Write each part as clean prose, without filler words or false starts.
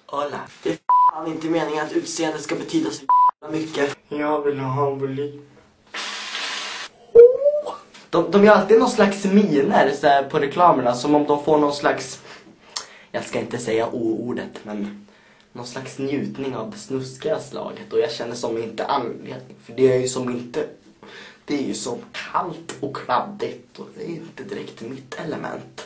Hola. Det är fan inte meningen att utseende ska betyda så mycket. Jag vill ha en volym. De gör alltid någon slags miner så här, på reklamerna, som om de får någon slags, jag ska inte säga o-ordet, men någon slags njutning av det snuskiga slaget. Och jag känner som inte anledning, för det är ju som inte, det är ju så kallt och kladdigt och det är inte direkt mitt element.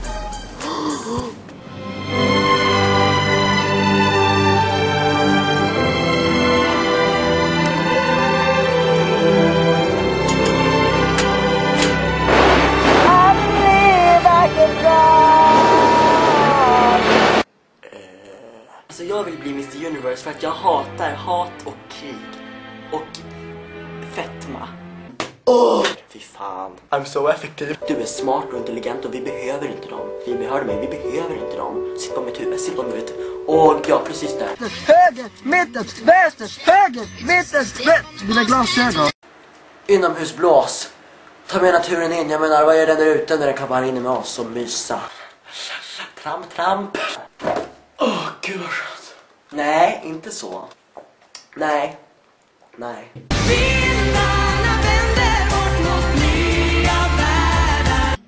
Alltså jag vill bli Mr. Universe för att jag hatar hat och krig och fetma. Fy fan. I'm so effective. Du är smart och intelligent och vi behöver inte dem. Vi behöver mig, vi behöver inte dem. Sitt på mitt huvud, sitt på mitt huvud. Och ja, precis där. Höger, mitten, vänster, höger, mitten, vänster. Mina glasögon. Inomhusblås. Ta med naturen in, jag menar, vad är det där ute när det kan vara inne med oss och mysa? Tramp, tramp. Gud vad skönt. Nej, inte så. Nej. Nej. Vindarna vänder bort mot nya världar.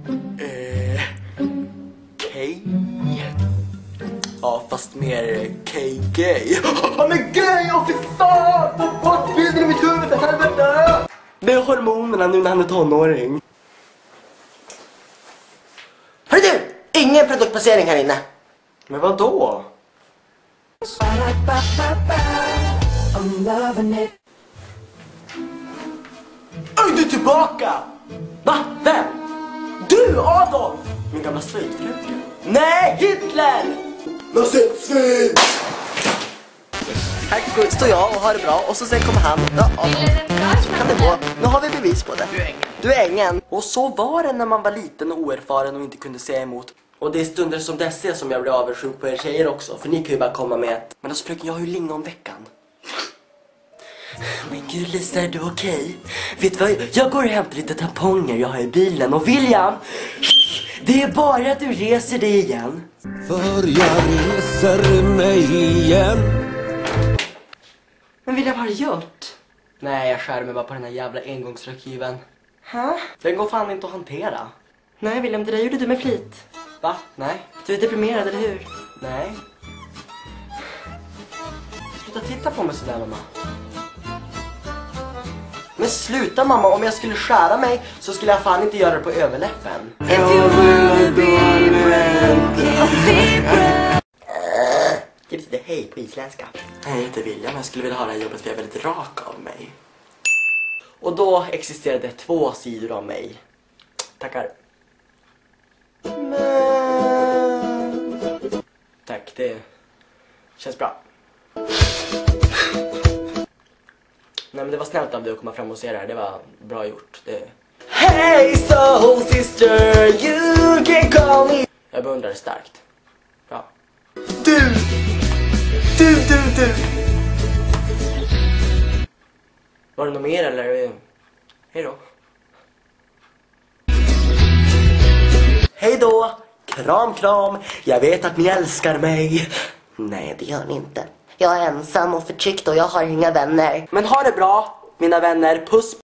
Kay? Ja, fast mer Kay-gay. Han är gay, åh fy fan! Få bort bilden i mitt huvud, för helvete! Det är hormonerna nu när han är tonåring. Hörru du! Ingen produktplacering här inne. Men vad då? Oj, du är tillbaka! Va? Vem? Du, Adolf! Min gamla slöjdfröken. Nej, Hitler! Nazistsvin! Här står jag och har det bra och så sen kommer han. Ja, Adolf. Så kan det gå. Nu har vi bevis på det. Du är ängen. Och så var det när man var liten och oerfaren och inte kunde säga emot. Och det är stunder som dessa som jag blir avundsjuk på er tjejer också. För ni kan ju bara komma med ett... Men alltså fröken, jag har ju lingonveckan. Men gud Lisa, är du okej? Vet du vad? Jag går och hämtar lite tamponger jag har i bilen. Och William, det är bara att du reser dig igen. För jag reser mig igen. Men William, vad har du gjort? Nej, jag skär mig bara på den här jävla engångsrökhyveln. Den går fan inte att hantera. Nej William, det där gjorde du med flit. Va? Nej. Du är deprimerad, eller hur? Nej. Sluta titta på mig sådär, mamma. Men sluta mamma, om jag skulle skära mig så skulle jag fan inte göra det på överläppen. Det betyder hej på isländska. Jag heter William, jag skulle vilja ha det här jobbet för jag är väldigt rak av mig. Och då existerade det 2 sidor av mig. Tackar. Tack, det känns bra. Nej, men det var snällt av dig att komma fram och se det här. Det var bra gjort. Hey soul sister, you can call me. Jag beundrar det starkt. Bra. Du. Var det något mer eller? Hej då. Hej då. Kram, kram. Jag vet att ni älskar mig. Nej, det gör ni inte. Jag är ensam och förtryckt och jag har inga vänner. Men ha det bra, mina vänner. Puss.